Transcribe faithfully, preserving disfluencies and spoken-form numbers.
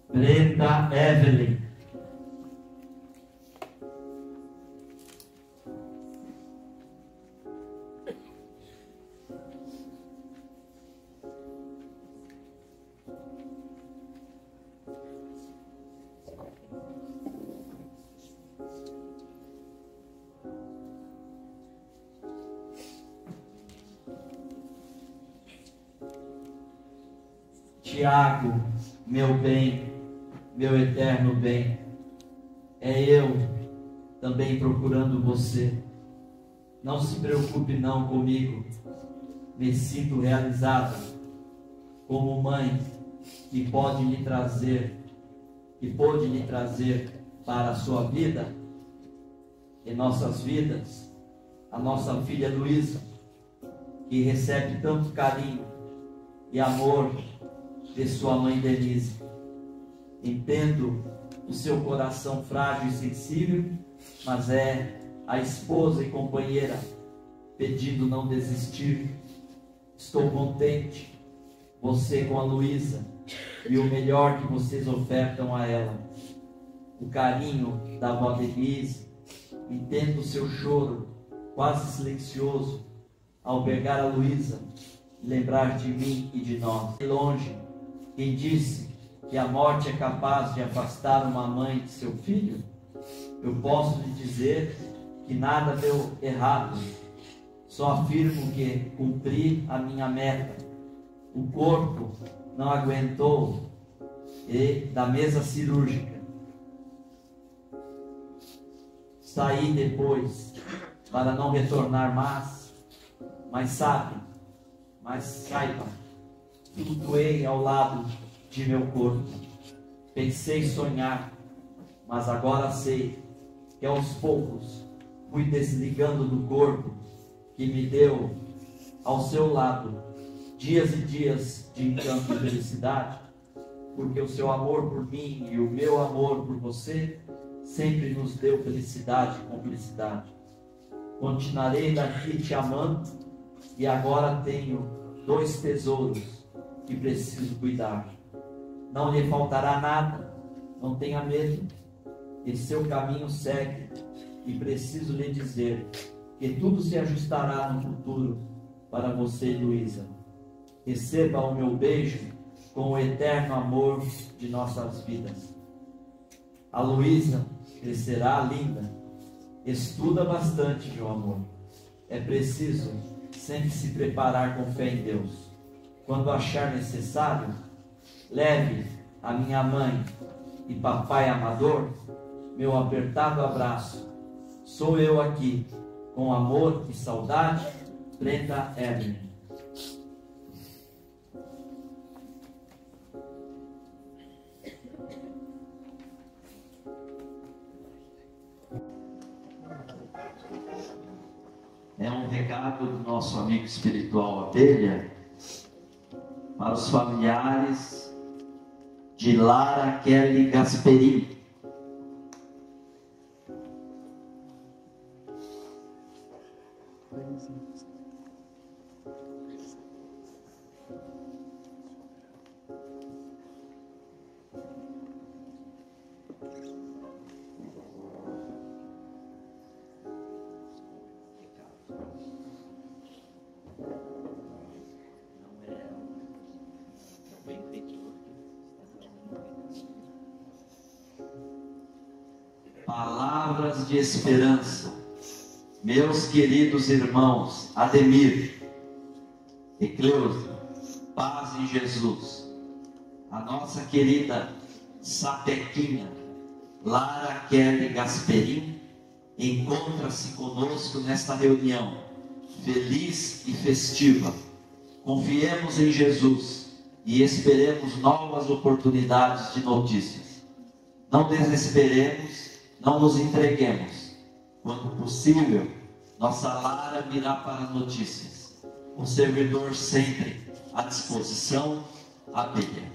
Brenda Evelyn. Tiago, meu bem, meu eterno bem, é eu também procurando você. Não se preocupe não comigo, me sinto realizada como mãe que pode lhe trazer, que pôde lhe trazer para a sua vida, em nossas vidas, a nossa filha Luísa, que recebe tanto carinho e amor de sua mãe Denise. Entendo o seu coração frágil e sensível, mas é a esposa e companheira pedindo não desistir. Estou contente, você com a Luísa, e o melhor que vocês ofertam a ela. O carinho da avó Denise. Entendo o seu choro, quase silencioso, ao pegar a Luísa e lembrar de mim e de nós. Longe, quem disse que a morte é capaz de afastar uma mãe de seu filho? Eu posso lhe dizer que nada deu errado. Só afirmo que cumpri a minha meta. O corpo não aguentou e da mesa cirúrgica. Saí depois para não retornar mais, mas sabe, mas saiba, flutuei ao lado de meu corpo. Pensei sonhar, mas agora sei que aos poucos fui desligando do corpo que me deu ao seu lado dias e dias de encanto e felicidade, porque o seu amor por mim e o meu amor por você sempre nos deu felicidade e cumplicidade. Continuarei daqui te amando, e agora tenho dois tesouros que preciso cuidar. Não lhe faltará nada, não tenha medo, e seu caminho segue, e preciso lhe dizer que tudo se ajustará no futuro para você, Luísa. Receba o meu beijo com o eterno amor de nossas vidas. A Luísa crescerá linda. Estuda bastante, meu amor. É preciso sempre se preparar com fé em Deus. Quando achar necessário, leve a minha mãe e papai amador meu apertado abraço. Sou eu aqui, com amor e saudade, Brenda Evelyn. É um recado do nosso amigo espiritual Abelha para os familiares de Lara Kelly Gasperini. Palavras de esperança, meus queridos irmãos Ademir e Cleusa, paz em Jesus. A nossa querida sapequinha Lara Kelly Gasperini encontra-se conosco nesta reunião feliz e festiva. Confiemos em Jesus e esperemos novas oportunidades de notícias. Não desesperemos, não nos entreguemos. Quando possível, nossa Lara virá para notícias. O servidor sempre à disposição, Abelha.